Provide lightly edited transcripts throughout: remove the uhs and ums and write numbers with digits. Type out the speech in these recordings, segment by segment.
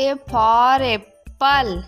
A for apple.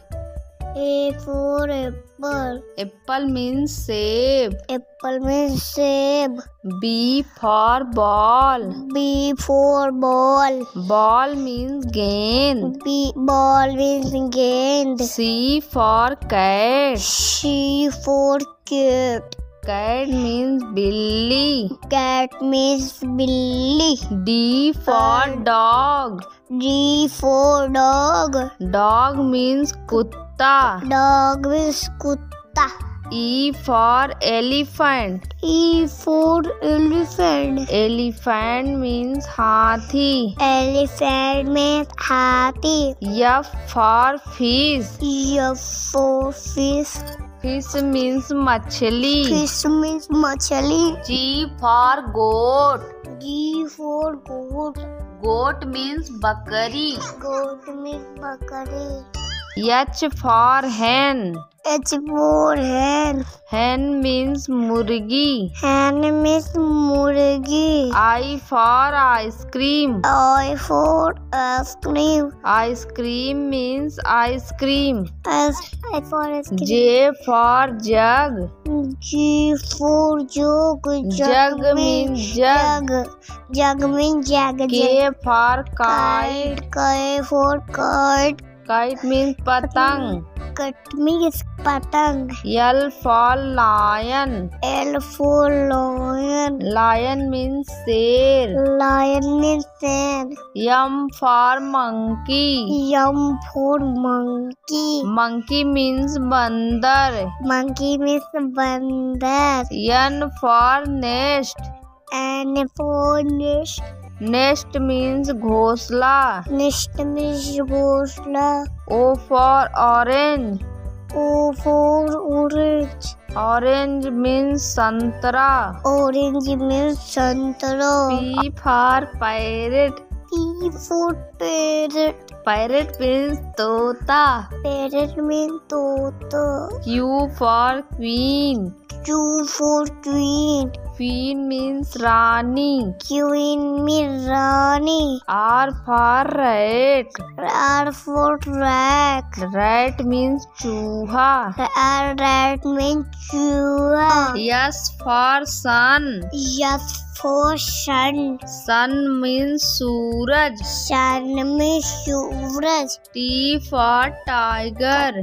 A for apple. Apple means save. Apple means save. B for ball. B for ball. Ball means gain. Ball means gained. C for cat. C for cat. Cat means billy. Cat means billy. D for dog. D for dog. Dog means kutta. Dog means kutta. E for elephant. E for elephant. Elephant means hathi. Elephant means hathi. F for fish. F for fish. Fish means machli. Fish means machli. G for goat. G for goat. Goat means bakari. Goat means bakari. H for hen. H for hen. Hen means murgi. Hen means murgi. I for ice cream. I for ice cream. Ice cream means ice cream. I for ice cream. J for jug. G for jug. Jug means jug. Jug means jug. K for kite. K for kite. Kite means patang. Kite means patang. L for lion. L for lion. Lion means sher. Lion means sand. M for monkey. M for monkey. Monkey means bandar. Monkey means bandar. N for nest. N for nest. Nest means ghosla. Nest means ghosla. O for orange. O for orange. Orange means santra. Orange means santara. P for parrot. P for parrot. Parrot means tota. Parrot means tota. Q for queen. Q for queen. Queen means rani. Queen means rani. R for rat. R for rat. Rat means chooha. Rat means chooha. S for sun. S for sun. Sun means suraj. Sun means suraj. T for tiger.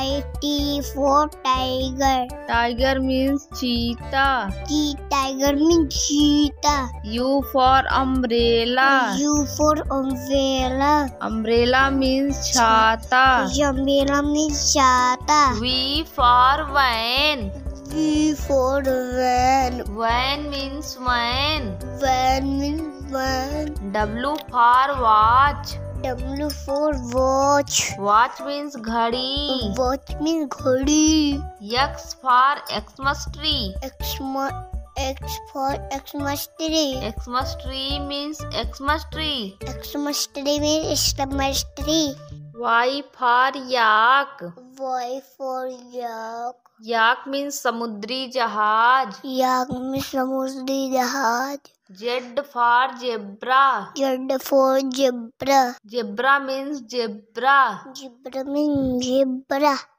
T for tiger. Tiger means cheetah. Tiger means cheetah. U for umbrella. U for umbrella. Umbrella means chhata. Umbrella means chata. V for van. V for van. Van means van. Van means van. W for watch. W for watch. Watch means ghadi. Watch means ghadi. X for Xmas tree. X for Xmas tree. Xmas tree means Xmas tree. Xmas tree means Xmas tree. Y for yak. Y for yak. Yak means samudri jahaj. Yak means samudri jahaj. Z for zebra. Z for zebra. Zebra means zebra. Zebra means zebra.